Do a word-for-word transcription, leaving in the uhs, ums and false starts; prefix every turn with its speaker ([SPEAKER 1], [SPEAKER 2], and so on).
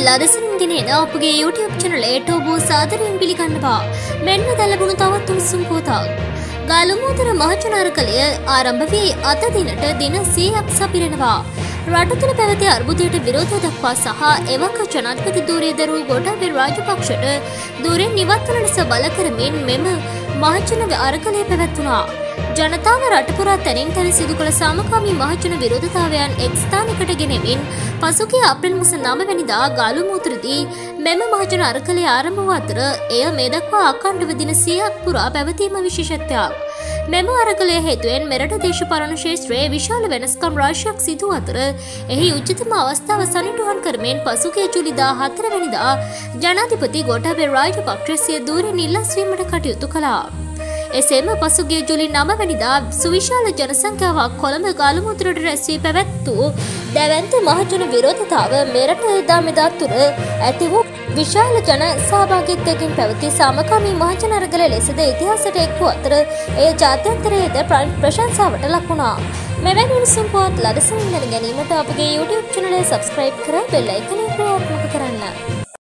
[SPEAKER 1] ලදසනින්ගෙන එන අපගේ YouTube චැනලයට ඔබ සාදරයෙන් පිළිගන්නවා. මෙන්න දැලබුණු තවත් උණුසුම් පුවතක්. ගාලුමුදර මහජනාරකලය ආරම්භ වී අද දිනට දින සියයක් සපිරෙනවා. රට තුළ පැවති අර්බුදයට විරෝධය දක්වා සහ එවක ජනාධිපති ධූරය දරූ ගෝඨාභය රාජපක්ෂට ධූරයෙන් නිවත් වන ලෙස බල කරමින් මෙම මහජන අරගලය පැවැත්වුණා. ජනතාව රට පුරා තැනින් තැන සිදු කළ සාමකාමී මහජන විරෝධතාවයන් එක් ස්ථානයකට ගෙනෙමින් පසුගිය අප්‍රේල් මාස නවය වැනිදා ගාලුමුද්‍රදී මෙම මහජන අරගලය ආරම්භ වූ අතර එය මේ දක්වා අඛණ්ඩව දින සියයක් පුරා පැවතීම විශේෂත්වයක්. මෙම අරගලය හේතුවෙන් මෙරට දේශපාලන ක්ෂේත්‍රයේ විශාල වෙනස්කම් රාශියක් සිදු අතර එහි උචිතම අවස්ථාව සනිටුහන් කරමින් පසුගිය ජූලි දාහතර වැනිදා ජනාධිපති ගෝඨාභය රාජපක්ෂ සිය ධූරයෙන් නිල්ලාස්වීමට කටයුතු කළා. එසේම පසුගිය ජූලි නවය වැනිදා සුවිශාල ජනසංඛ්‍යාවක් කොළඹ ගාලුමුද්‍රට රැස් වී පැවැත් වූ දැවැන්ත මහජන විරෝධතාව මෙරට එදා මෙදා තුර ඇති වූ විශාල ජන සහභාගීත්වයකින් පැවති සාමකාමී මහජන අරගල ලෙසද ඉතිහාසයට එක් වූ අතර එය ජාත්‍යන්තරයේද ප්‍රශංසාවට ලක් වුණා. මෙවැනි උණුසුම් පුවත් ලදසමින් දැන ගැනීමට අපගේ YouTube චැනලය සබ්ස්ක්‍රයිබ් කර බෙල් අයිකනය ක්‍රියාත්මක කරන්න.